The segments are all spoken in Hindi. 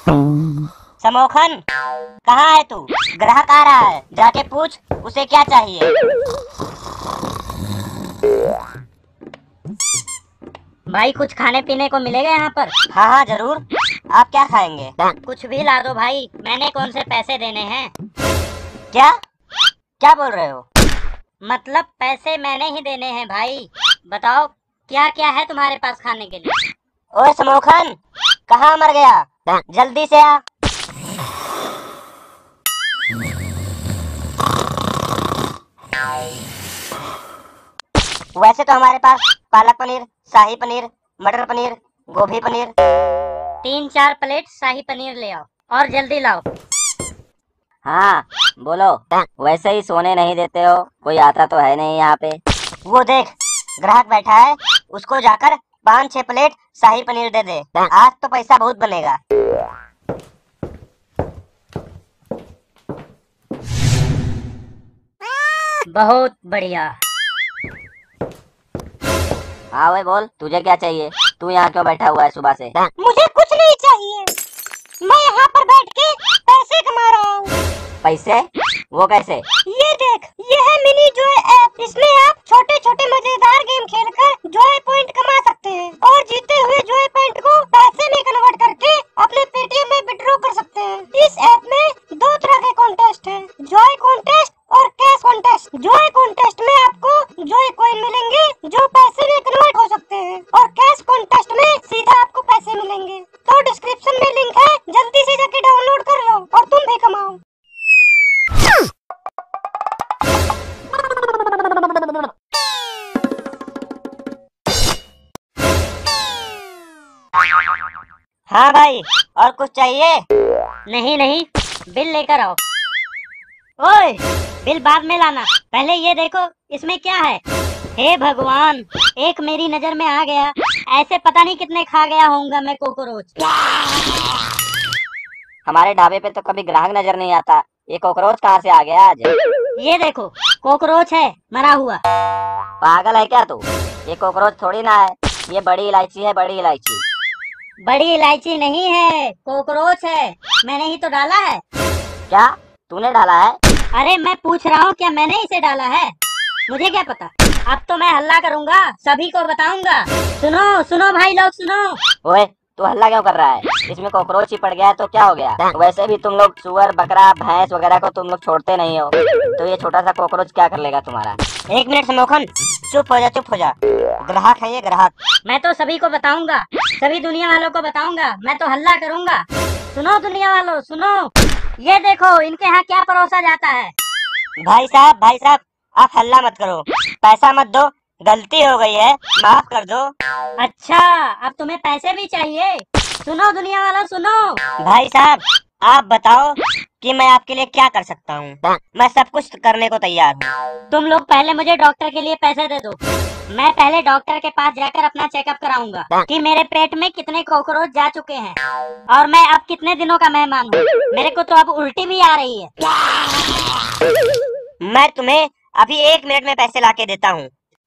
समोखन, कहाँ है तू? ग्राहक आ रहा है, जाके पूछ उसे क्या चाहिए। भाई कुछ खाने पीने को मिलेगा यहाँ पर? हाँ हाँ जरूर, आप क्या खाएंगे? कुछ भी ला दो भाई, मैंने कौन से पैसे देने हैं। क्या क्या बोल रहे हो? मतलब पैसे मैंने ही देने हैं भाई। बताओ क्या क्या है तुम्हारे पास खाने के लिए? ओए समोखन, कहाँ मर गया? जल्दी से आ। वैसे तो हमारे पास पालक पनीर, शाही पनीर, मटर पनीर, गोभी पनीर। 3-4 प्लेट शाही पनीर ले आओ और जल्दी लाओ। हाँ बोलो। वैसे ही सोने नहीं देते हो, कोई आता तो है नहीं यहाँ पे। वो देख, ग्राहक बैठा है, उसको जाकर 5-6 प्लेट शाही पनीर दे दे। आज तो पैसा बहुत बनेगा। बहुत बढ़िया। हाँ भाई बोल, तुझे क्या चाहिए? तू यहाँ क्यों बैठा हुआ है सुबह से? मुझे कुछ नहीं चाहिए, मैं यहाँ पर बैठ के पैसे कमा रहा हूँ। पैसे? वो कैसे? ये देख, ये है मिनी जॉय ऐप। इसमें आप छोटे छोटे मजेदार गेम खेलकर जॉय पॉइंट कमा सकते हैं और जीते हुए जॉय पॉइंट को पैसे में कन्वर्ट करके अपने पेटीएम में विड्रॉ कर सकते हैं। इस ऐप में 2 तरह के कॉन्टेस्ट हैं, जॉय कॉन्टेस्ट और कैश कॉन्टेस्ट। जॉय कॉन्टेस्ट में आपको जॉय कॉइन मिलेंगे जो पैसे में कन्वर्ट हो सकते हैं और कैश कॉन्टेस्ट में सीधा आपको पैसे मिलेंगे। तो डिस्क्रिप्शन में लिंक है, जल्दी से जाके डाउनलोड कर लो और तुम भी कमाओ। हाँ भाई, और कुछ चाहिए? नहीं नहीं, बिल लेकर आओ। ओए, बिल बाद में लाना, पहले ये देखो इसमें क्या है। हे भगवान, एक मेरी नजर में आ गया, ऐसे पता नहीं कितने खा गया होऊंगा मैं कोकरोच। हमारे ढाबे पे तो कभी ग्राहक नजर नहीं आता, ये कॉकरोच कहाँ से आ गया आज? ये देखो कोकरोच है, मरा हुआ। पागल है क्या तू? ये कॉकरोच थोड़ी ना है, ये बड़ी इलायची है, बड़ी इलायची। बड़ी इलायची नहीं है, कोकरोच है, मैंने ही तो डाला है। क्या तूने डाला है? अरे मैं पूछ रहा हूँ क्या मैंने इसे डाला है? मुझे क्या पता, अब तो मैं हल्ला करूंगा, सभी को बताऊंगा। सुनो सुनो भाई लोग सुनो। ओए तू हल्ला क्यों कर रहा है? इसमें कॉकरोच ही पड़ गया है तो क्या हो गया? वैसे भी तुम लोग सुअर, बकरा, भैंस वगैरह को तुम लोग छोड़ते नहीं हो, तो ये छोटा सा कॉकरोच क्या कर लेगा तुम्हारा? 1 मिनट समोखन, चुप हो जा चुप हो जा। ग्राहक है ये, ग्राहक। मैं तो सभी को बताऊंगा, सभी दुनिया वालों को बताऊंगा, मैं तो हल्ला करूंगा। सुनो दुनिया वालों सुनो, ये देखो इनके यहाँ क्या परोसा जाता है। भाई साहब, आप हल्ला मत करो, पैसा मत दो, गलती हो गई है, माफ कर दो। अच्छा, अब तुम्हें पैसे भी चाहिए? सुनो दुनिया वालों सुनो। भाई साहब, आप बताओ कि मैं आपके लिए क्या कर सकता हूँ। मैं सब कुछ करने को तैयार हूँ। तुम लोग पहले मुझे डॉक्टर के लिए पैसे दे दो, मैं पहले डॉक्टर के पास जाकर अपना चेकअप कराऊंगा कि मेरे पेट में कितने कॉकरोच जा चुके हैं और मैं अब कितने दिनों का मेहमान हूँ। मेरे को तो अब उल्टी भी आ रही है। मैं तुम्हें अभी 1 मिनट में पैसे लाके देता हूँ।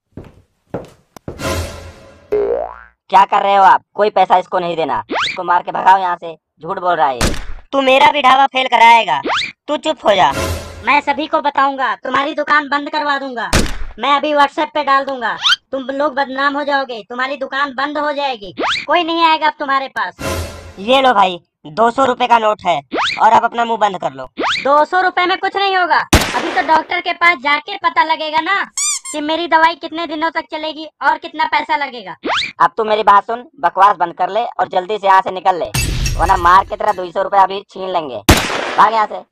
क्या कर रहे हो आप? कोई पैसा इसको नहीं देना, इसको मार के भगाओ यहाँ से, झूठ बोल रहा है ये। तू मेरा भी ढाबा फेल कराएगा, तू चुप हो जा। मैं सभी को बताऊंगा, तुम्हारी दुकान बंद करवा दूंगा। मैं अभी व्हाट्सएप पे डाल दूंगा, तुम लोग बदनाम हो जाओगे, तुम्हारी दुकान बंद हो जाएगी, कोई नहीं आएगा अब तुम्हारे पास। ये लो भाई, 200 रुपए का नोट है और अब अपना मुंह बंद कर लो। 200 रुपए में कुछ नहीं होगा, अभी तो डॉक्टर के पास जाके पता लगेगा ना कि मेरी दवाई कितने दिनों तक चलेगी और कितना पैसा लगेगा। अब तू मेरी बात सुन, बकवास बंद कर ले और जल्दी से यहाँ से निकल ले, वरना मार के तेरा 200 रुपया अभी छीन लेंगे। भाग यहाँ से।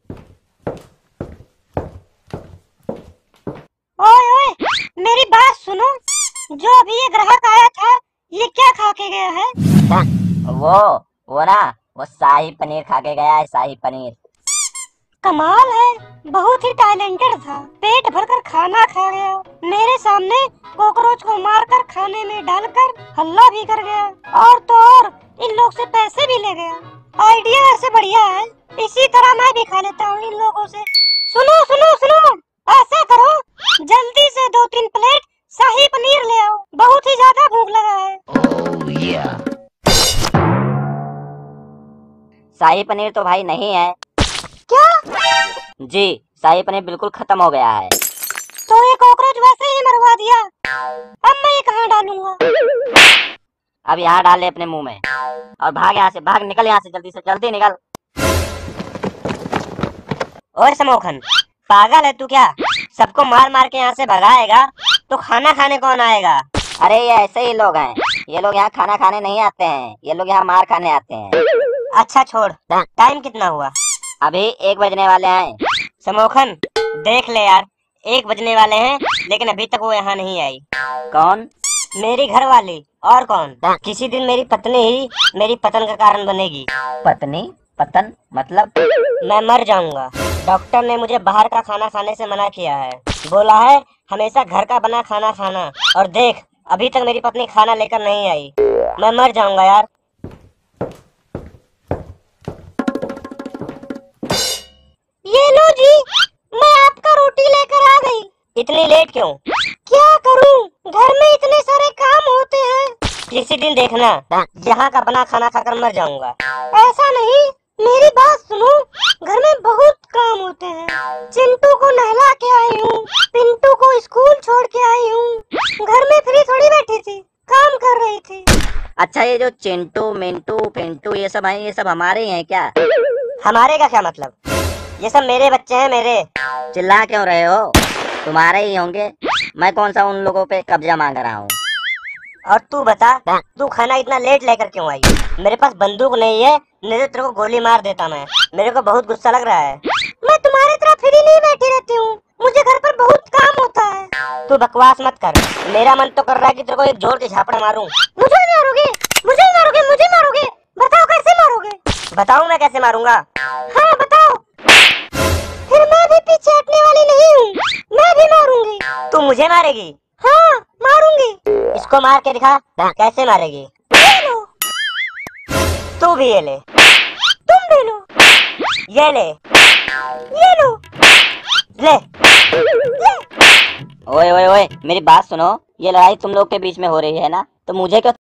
ओए ओए, मेरी बात सुनो, जो अभी ये ग्राहक आया था, ये क्या खा के गया है? वो ना, वो शाही पनीर खा के गया है, शाही पनीर। कमाल है, बहुत ही टैलेंटेड था, पेट भरकर खाना खा गया, मेरे सामने कॉकरोच को मारकर खाने में डालकर हल्ला भी कर गया, और तो और इन लोग से पैसे भी ले गया। आइडिया ऐसे बढ़िया है, इसी तरह मैं भी खा लेता हूँ इन लोगों से। सुनो सुनो सुनो, ऐसा करो, जल्दी से 2-3 प्लेट शाही पनीर ले आओ, बहुत ही ज्यादा भूख लगा है। शाही पनीर तो भाई नहीं है। क्या? जी, शाही पनीर बिल्कुल खत्म हो गया है। तो ये कॉकरोच वैसे ही मरवा दिया। अब मैं ये कहाँ डालूंगा? अब यहाँ डाल ले अपने मुंह में और भाग यहाँ से, भाग, निकल यहाँ से, जल्दी से, जल्दी निकल। ओए समोखन, पागल है तू क्या? सबको मार मार के यहाँ से भगाएगा तो खाना खाने कौन आएगा? अरे ये ऐसे ही लोग हैं, ये लोग यहाँ खाना खाने नहीं आते हैं, ये लोग यहाँ मार खाने आते हैं। अच्छा छोड़, टाइम कितना हुआ? अभी 1 बजने वाले हैं। समोखन देख ले यार, 1 बजने वाले हैं लेकिन अभी तक वो यहाँ नहीं आई। कौन? मेरी घर वाली, और कौन? किसी दिन मेरी पत्नी ही मेरी पतन का कारण बनेगी। पत्नी? पतन मतलब? मैं मर जाऊंगा। डॉक्टर ने मुझे बाहर का खाना खाने से मना किया है, बोला है हमेशा घर का बना खाना खाना। और देख, अभी तक मेरी पत्नी खाना लेकर नहीं आई। मैं मर जाऊंगा यार। ये लो जी, मैं आपका रोटी लेकर आ गई। इतनी लेट क्यों? क्या करूं, घर में इतने सारे काम होते हैं। किसी दिन देखना, यहाँ का बना खाना खाकर मर जाऊंगा। ऐसा नहीं, मेरी बात सुनो, घर में बहुत काम होते हैं। चिंटू को नहला के आई हूँ, पिंटू को स्कूल छोड़ के आई हूँ। घर में फ्री थोड़ी बैठी थी, काम कर रही थी। अच्छा, ये जो चिंटू, मिंटू, पिंटू ये सब हैं, ये सब हमारे ही हैं क्या? हमारे का क्या मतलब? ये सब मेरे बच्चे हैं, मेरे। चिल्ला क्यों रहे हो? तुम्हारे ही होंगे, मैं कौन सा उन लोगों पे कब्जा मांग रहा हूँ। और तू बता, तू खाना इतना लेट लेकर क्यों आई? मेरे पास बंदूक नहीं है, नहीं तो तेरे को गोली मार देता मैं। मेरे को बहुत गुस्सा लग रहा है। मैं तुम्हारी तरह फ्री नहीं बैठी रहती हूँ, मुझे घर पर बहुत काम होता है। तू बकवास मत कर, मेरा मन तो कर रहा है कि तेरे को एक जोर के झापड़ मारूं। मुझे मारोगे? मुझे मारोगे? मुझे मारोगे? बताओ कैसे मारोगे? बताऊं मैं कैसे मारूंगा? हाँ बताओ। फिर मैं भी पीछे हटने वाली नहीं हूँ, मैं भी मारूंगी। तू मुझे मारेगी? हाँ मारूंगी। इसको मार के दिखा, कैसे मारेगी? ये लो। तू भी ये ले। तुम भी लो। ये ले। ये लो। ले। ले। ओए ओए ओए, मेरी बात सुनो, ये लड़ाई तुम लोग के बीच में हो रही है ना, तो मुझे क्यों